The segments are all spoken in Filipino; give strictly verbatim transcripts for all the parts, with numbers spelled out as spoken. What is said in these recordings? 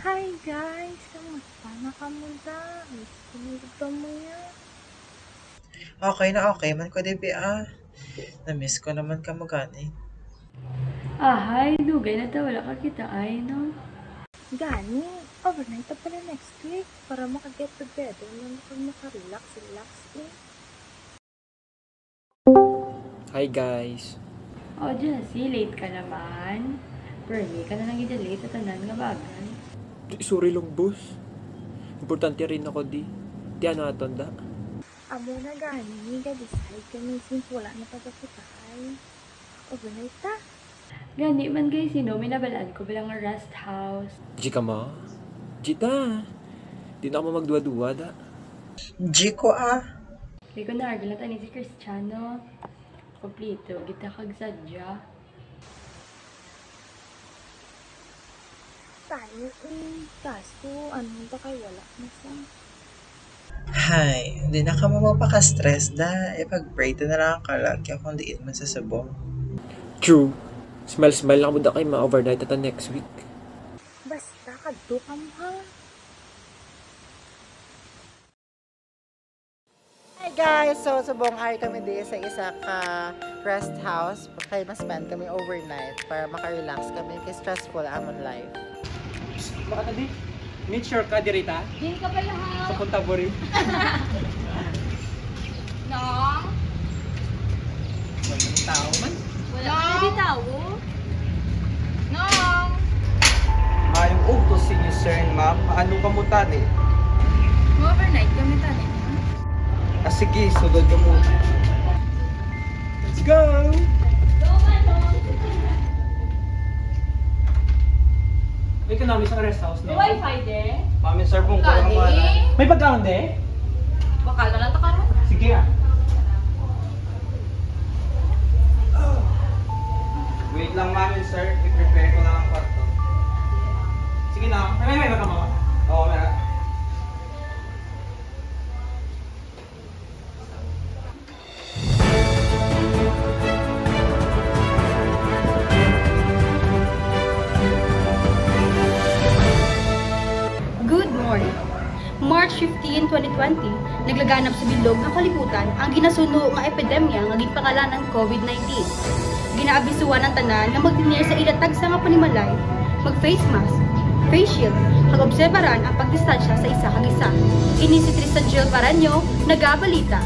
Hi guys! Kamusta na kamusta? Gusto mo yan? Okay na okay man ko, Debbie, ah. Na-miss ko naman ka magani. Ah, hi. Dugay na ta. Wala ka kita ay, no? Gani, overnight na pala next week para makaget together na maka-relax, relax eh. Hi guys. Oh, Jessie, late ka naman. Bernie, ka na lang late at tanan nga bagay. Sorry lang, boss. Importante rin ako, di. Di ano aton da. Amo na gani, ga-decide kami since wala na pagkakitay. Overnight ta. Gani man guys, sino, may nabalaan ko bilang nga rest house. G ka ma? G ta. Di na ako magduwa-duwa da. G ko, ah. Kaya ko na-argal na tani si Cristiano. Komplito, kita kag sadya. Tayo eh, kaso ano ba kayo wala na sa... Hi, hindi na ka mapapaka-stress da. E pag-pray na lang ka lagi akong diin man sa sabong. True. Smile-smile lang mo da kay ma-overnight ata next week. Basta kadto ka mo ha. Hi guys! So, subong ari kami di sa isa ka rest house. Kaya mas-spend kami overnight para maka-relax kami kay stressful amon life. Baka tadi? Meet sure ka dirita? Hindi ka pala ha? Sa punta buri. No? Walang tao man. Wala ka na di tao? No? Mayong ugto si inyo, sir and ma'am. Ano ka mo tani? Overnight kami tani. Ah, sige, sugod ka muna. Let's go! May kanami sa rest house, no? May wifi de? Mami, sir, kung ko lang wala. May pagkaon de? Baka na lang takaroon. Sige ah. Wait lang, mami, sir. I-prepare ko lang ang kwarto. Sige na. May may may mo? Oo, meron. Good morning! March fifteenth, twenty twenty, naglaganap sa bilog ng kalibutan ang ginasuno nga epidemya nga ginpangalan ng COVID nineteen. Ginaabisuan ng tanan nga magdinir sa ilatag sa nga panimalay, mag-face mask, face shield, hag-obserbaran ang pagdistansya sa isa kag isa. Ini si Tristan Jill Paranyo, nagabalita.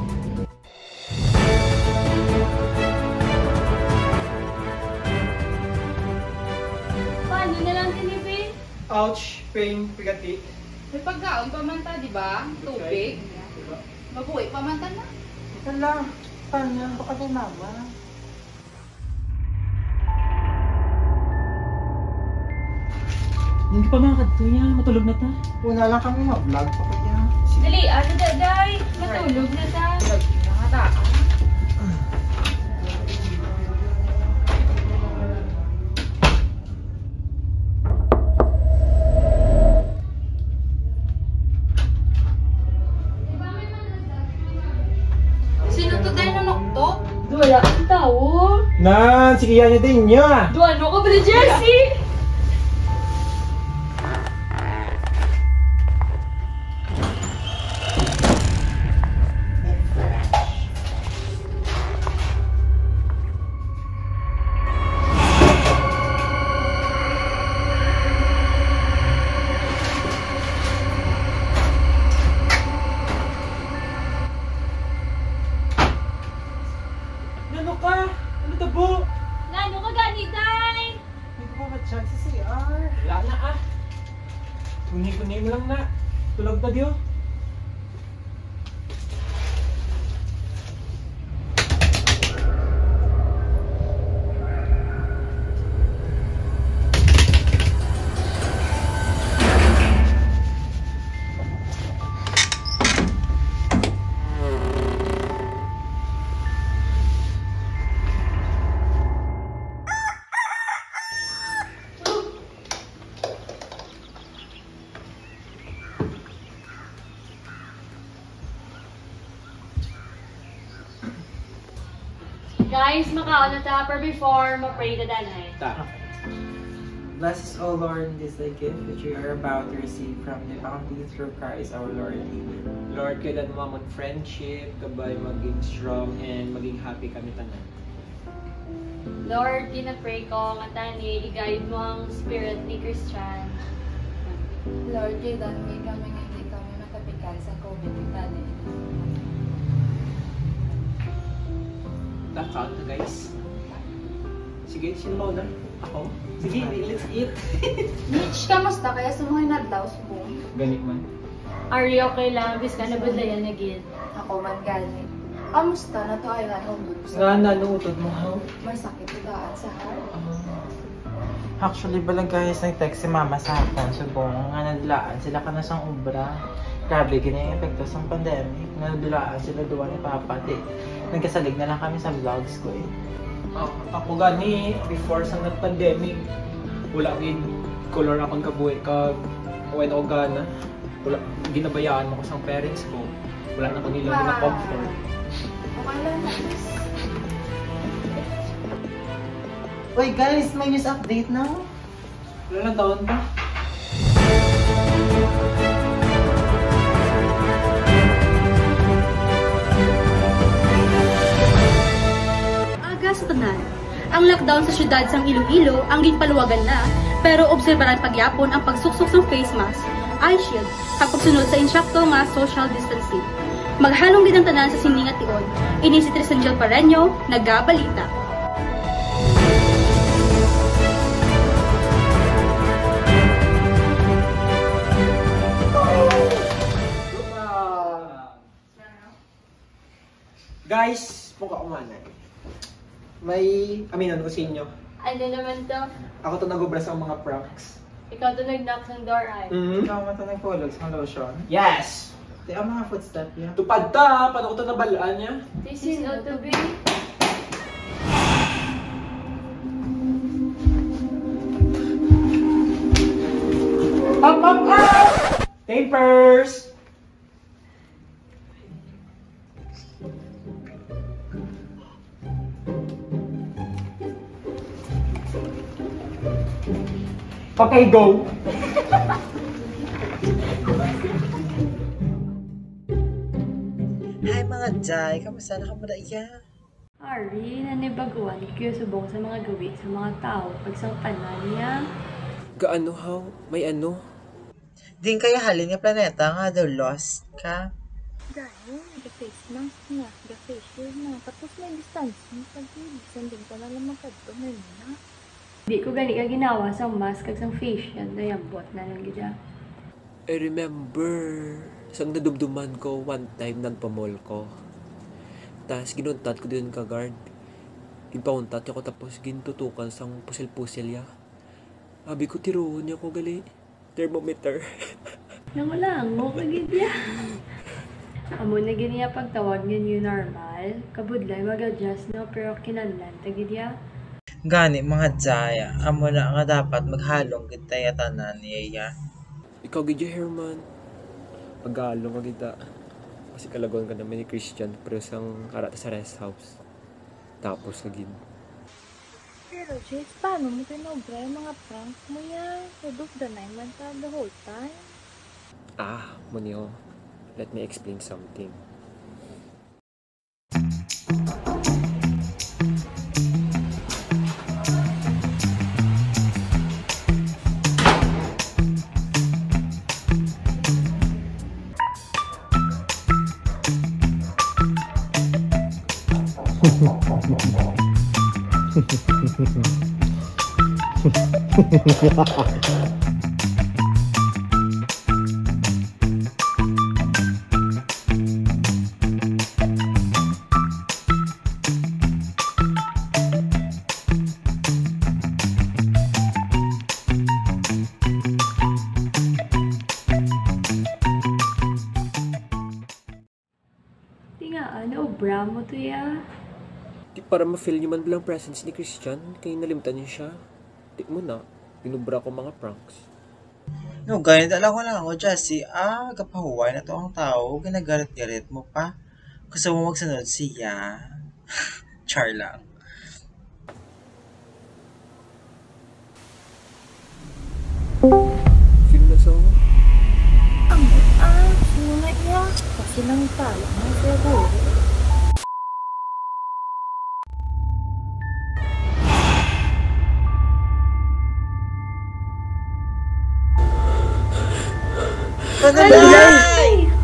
Paano na lang tinipid? Ouch! Pain, pigati. May pagkaon pa man ta, di ba? Tubig. Mabuhay pa man ta na. Ito lang. Paano yan? Baka din mama. Hindi pa mga kadto niya. Matulog na ta. Una lang kami mag-vlog pa kaya. Dali, ano daday? Matulog na ta. Nakataan. Sino to dahil nanoktok? Wala kang tao. Nan, sige yan niya din niya. Duano ka ba na, Jessie? Ano ka? Ano tabo? Nano ka gani, day? Hindi ko pa ma-check sa C R. Wala na ah. Kunin-kunin lang na. Tulog pa diyo. Guys, makaon na ta, pero before, ma-pray na danay. Ta. Blessed is, O Lord, this thy gift which we are about to receive from the bounty through Christ our Lord. Amen. Lord, kailan mo mag-friendship, kabay maging strong, and maging happy kami tanan. Lord, ginapray ko nga tani, i-guide mo ang spirit ni Christian. Lord, kailan may kami nga hindi kami makapikal sa COVID tani. Count na guys. Sige, sino mauna? Ako? Sige, let's eat. Mitch, kamusta kaya sa mga nadlaw subong? Ganit man. Are you okay lang? Bis ka nabudlayan na gid. Ako man gani. Kamusta na to ay nga humbog Nga na, nuutod mo ha? may sakit daan sa heart. Actually, balang guys, nag-text si mama sa akin. Subong nga nadilaan sila ka na sang ubra. Grabe, ganyan yung epekto sa pandemic. Nadilaan sila duwa ni Papa. Di, nagkasalig na lang kami sa vlogs ko eh. Ah, ako gani, before sa nag-pandemic, wala gin color akong kabuhi kag when ako gana. Wala, ginabayaan mo ko sa parents ko. Wala na ko nila Wow. na comfort. Okay lang na. Uy guys, may news update na. Wala na taon pa. Aga sa tanan. Ang lockdown sa syudad sang Iloilo ang ginpaluwagan na, pero obserbaran pagyapon ang pagsuksok ng face mask, eye shield, kag pagsunod sa insyakto nga social distancing. Maghalong gid ang tanan sa siningat tiod. Ini si Tristan Gil Pareño, nagabalita. Guys, mukha umanay. May aminan ko sa inyo. Ano naman to? Ako to nagobra sa mga pranks. Ikaw to nag-knock ng door ay. Mm. Ikaw man ito nagpulog sa lotion. Yes! Di ang mga footstep niya. Tupad ta! Paano ko to nabalaan niya? This is not to be. Up, up, up! Tapers! Okay, go! Hi mga Jai, kamusta na ka muna iya? Ari, nanibaguan kayo subong sa mga gawi sa mga tao pag sa tanan niya. Gaano how? May ano? Din kaya halin nga planeta nga daw lost ka? Dahil, nag-face mask na, nag-face shield na, tapos may distancing, pag-ibisan din ka na lang magkadto na na. Di ko gani ka ginawa sa mask kag sang facial na yung bot na lang gida. I remember, sang nadumduman ko, one time nagpamall ko. Tapos ginuntat ko din ka guard. Ginpauntat ko tapos gintutukan sang pusil-pusil ya. Abi ko tiruon niya ko gali. Thermometer. Nang wala mo kagid ya. Amo na gani ya pagtawag nga new normal. Kabudlay mag-adjust no pero kinahanglan tagid ya. Gani mga Jaya, amo na nga dapat maghalong kita yatanan niya. Ikaw gidya Herman. Pag-aalong ka kita. Kasi kalagon ka naman ni Christian pero sang karata sa rest house. Tapos agin. Pero Jess, paano mo tinobra yung mga prank mo yan? Tudok the nine man ka the whole time? Ah, Munyo. Let me explain something. Di nga, ano, obra mo to ya. Di para ma-feel niyo man bilang presence ni Christian, kaya nalimtan niyo siya. Di mo na, binubra ko mga pranks. No, ganit alam ko lang ako, Jessie. Ah, kapahuway na to ang tao. Ginagalit-galit mo pa. Gusto mo magsunod siya. Char lang. Sino nasawa? Ang ah, sino na iya? Kasi nang tala na siguro. Panulay!